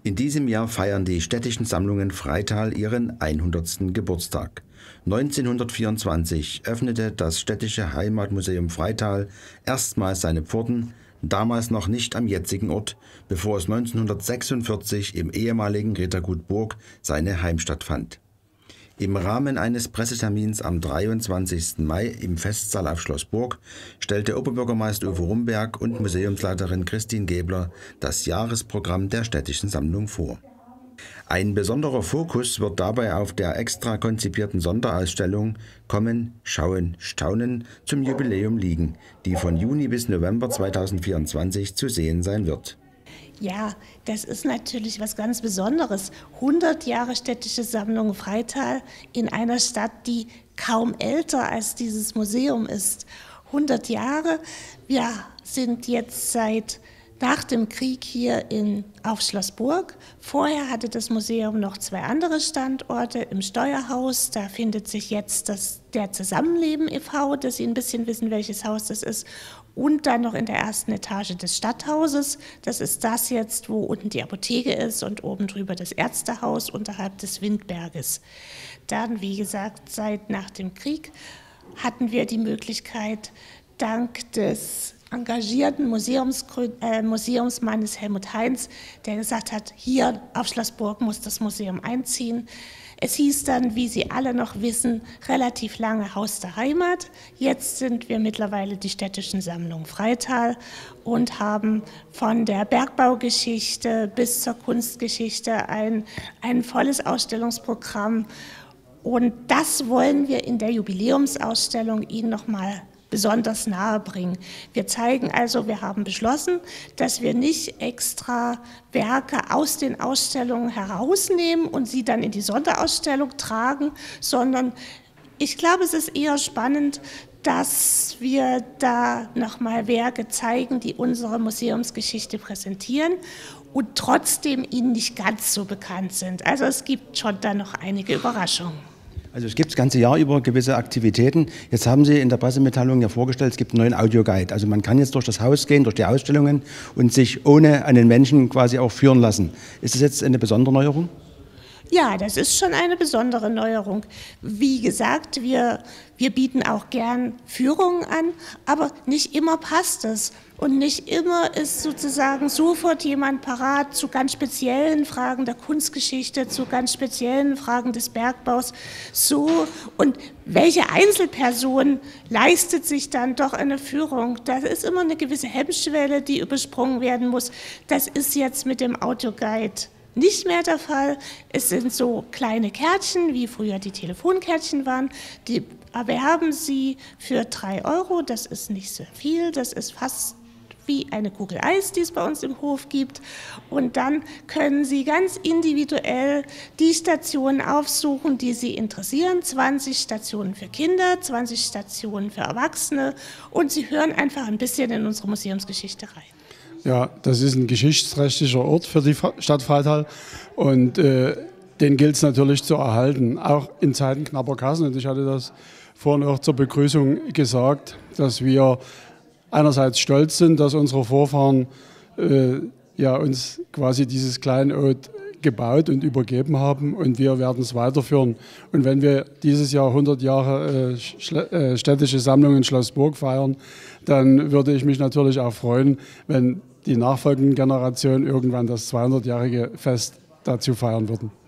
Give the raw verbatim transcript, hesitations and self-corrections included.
In diesem Jahr feiern die Städtischen Sammlungen Freital ihren hundertsten Geburtstag. neunzehnhundertvierundzwanzig öffnete das Städtische Heimatmuseum Freital erstmals seine Pforten, damals noch nicht am jetzigen Ort, bevor es neunzehnhundertsechsundvierzig im ehemaligen Rittergut Burg seine Heimstatt fand. Im Rahmen eines Pressetermins am dreiundzwanzigsten Mai im Festsaal auf Schloss Burg stellte Oberbürgermeister Uwe Rumberg und Museumsleiterin Christine Gebler das Jahresprogramm der Städtischen Sammlung vor. Ein besonderer Fokus wird dabei auf der extra konzipierten Sonderausstellung Kommen, Schauen, Staunen zum Jubiläum liegen, die von Juni bis November zweitausendvierundzwanzig zu sehen sein wird. Ja, das ist natürlich was ganz Besonderes. hundert Jahre Städtische Sammlung Freital in einer Stadt, die kaum älter als dieses Museum ist. hundert Jahre, wir sind jetzt seit nach dem Krieg hier in, auf Schloss Burg. Vorher hatte das Museum noch zwei andere Standorte im Steuerhaus. Da findet sich jetzt das, der Zusammenleben e V, dass Sie ein bisschen wissen, welches Haus das ist. Und dann noch in der ersten Etage des Stadthauses. Das ist das jetzt, wo unten die Apotheke ist und oben drüber das Ärztehaus unterhalb des Windberges. Dann, wie gesagt, seit nach dem Krieg hatten wir die Möglichkeit, dank des engagierten Museums, äh, Museumsmannes Helmut Heinz, der gesagt hat, hier auf Schloss Burg muss das Museum einziehen. Es hieß dann, wie Sie alle noch wissen, relativ lange Haus der Heimat. Jetzt sind wir mittlerweile die Städtischen Sammlung Freital und haben von der Bergbaugeschichte bis zur Kunstgeschichte ein, ein volles Ausstellungsprogramm. Und das wollen wir in der Jubiläumsausstellung Ihnen noch mal besonders nahe bringen. Wir zeigen also, wir haben beschlossen, dass wir nicht extra Werke aus den Ausstellungen herausnehmen und sie dann in die Sonderausstellung tragen, sondern ich glaube, es ist eher spannend, dass wir da nochmal Werke zeigen, die unsere Museumsgeschichte präsentieren und trotzdem Ihnen nicht ganz so bekannt sind. Also es gibt schon da noch einige Überraschungen. Also es gibt das ganze Jahr über gewisse Aktivitäten. Jetzt haben Sie in der Pressemitteilung ja vorgestellt, es gibt einen neuen Audioguide. Also man kann jetzt durch das Haus gehen, durch die Ausstellungen und sich ohne einen Menschen quasi auch führen lassen. Ist das jetzt eine besondere Neuerung? Ja, das ist schon eine besondere Neuerung. Wie gesagt, wir, wir bieten auch gern Führungen an, aber nicht immer passt es. Und nicht immer ist sozusagen sofort jemand parat zu ganz speziellen Fragen der Kunstgeschichte, zu ganz speziellen Fragen des Bergbaus. So, und welche Einzelperson leistet sich dann doch eine Führung? Das ist immer eine gewisse Hemmschwelle, die übersprungen werden muss. Das ist jetzt mit dem Audioguide nicht mehr der Fall. Es sind so kleine Kärtchen, wie früher die Telefonkärtchen waren. Die erwerben Sie für drei Euro. Das ist nicht so viel. Das ist fast wie eine Kugel Eis, die es bei uns im Hof gibt. Und dann können Sie ganz individuell die Stationen aufsuchen, die Sie interessieren. zwanzig Stationen für Kinder, zwanzig Stationen für Erwachsene. Und Sie hören einfach ein bisschen in unsere Museumsgeschichte rein. Ja, das ist ein geschichtsträchtiger Ort für die Stadt Freital und äh, den gilt es natürlich zu erhalten, auch in Zeiten knapper Kassen. Und ich hatte das vorhin auch zur Begrüßung gesagt, dass wir einerseits stolz sind, dass unsere Vorfahren äh, ja, uns quasi dieses Kleinod gebaut und übergeben haben und wir werden es weiterführen. Und wenn wir dieses Jahr hundert Jahre äh, äh, Städtische Sammlung in Schloss Burg feiern, dann würde ich mich natürlich auch freuen, wenn die nachfolgenden Generationen irgendwann das zweihundertjährige Fest dazu feiern würden.